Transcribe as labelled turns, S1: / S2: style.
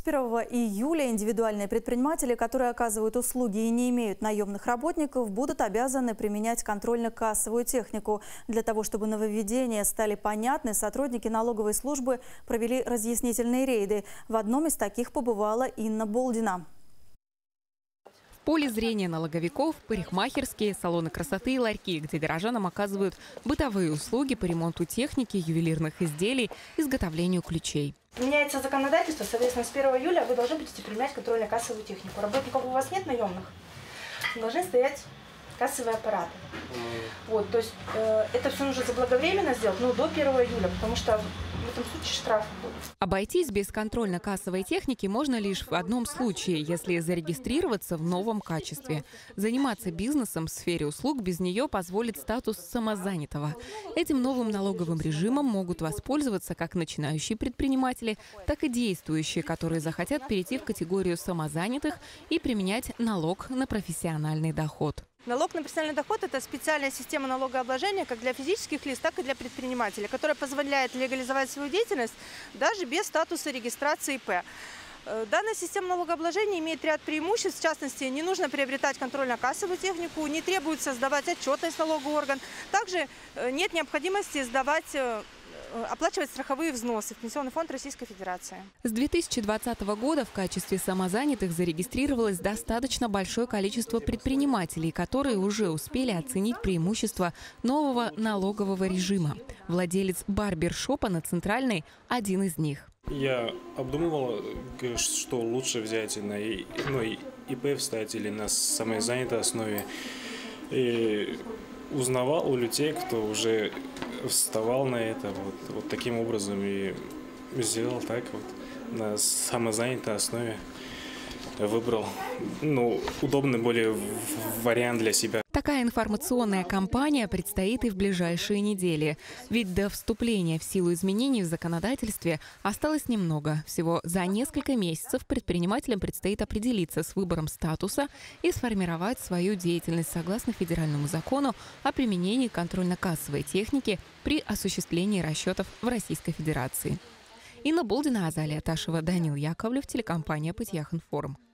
S1: 1 июля индивидуальные предприниматели, которые оказывают услуги и не имеют наемных работников, будут обязаны применять контрольно-кассовую технику. Для того, чтобы нововведения стали понятны, сотрудники налоговой службы провели разъяснительные рейды. В одном из таких побывала Инна Болдина.
S2: В поле зрения налоговиков – парикмахерские, салоны красоты и ларьки, где горожанам оказывают бытовые услуги по ремонту техники, ювелирных изделий, изготовлению ключей.
S3: Меняется законодательство, соответственно, с 1 июля вы должны будете применять контрольно-кассовую технику. Работников у вас нет наемных, должны стоять кассовые аппараты. Вот, то есть это все нужно заблаговременно сделать, до 1 июля, потому что в этом случае штрафы будут.
S2: Обойтись без контрольно-кассовой техники можно лишь в одном случае, если зарегистрироваться в новом качестве. Заниматься бизнесом в сфере услуг без нее позволит статус самозанятого. Этим новым налоговым режимом могут воспользоваться как начинающие предприниматели, так и действующие, которые захотят перейти в категорию самозанятых и применять налог на профессиональный доход.
S3: Налог на профессиональный доход – это специальная система налогообложения как для физических лиц, так и для предпринимателей, которая позволяет легализовать свою деятельность даже без статуса регистрации ИП. Данная система налогообложения имеет ряд преимуществ. В частности, не нужно приобретать контрольно-кассовую технику, не требуется сдавать отчетность в налоговый орган. Также нет необходимости оплачивать страховые взносы в Пенсионный фонд Российской Федерации.
S2: С 2020 года в качестве самозанятых зарегистрировалось достаточно большое количество предпринимателей, которые уже успели оценить преимущества нового налогового режима. Владелец барбершопа на Центральной – один из них.
S4: Я обдумывал, что лучше взять на ИП встать или на самозанятой основе. И узнавал у людей, кто уже вставал на это, вот таким образом и сделал так, на самозанятой основе выбрал удобный более вариант для себя.
S2: Такая информационная кампания предстоит и в ближайшие недели. Ведь до вступления в силу изменений в законодательстве осталось немного. Всего за несколько месяцев предпринимателям предстоит определиться с выбором статуса и сформировать свою деятельность согласно федеральному закону о применении контрольно-кассовой техники при осуществлении расчетов в Российской Федерации. Инна Болдина, Азалия Ташева, Данил Яковлев, телекомпания «Пытьях Информ».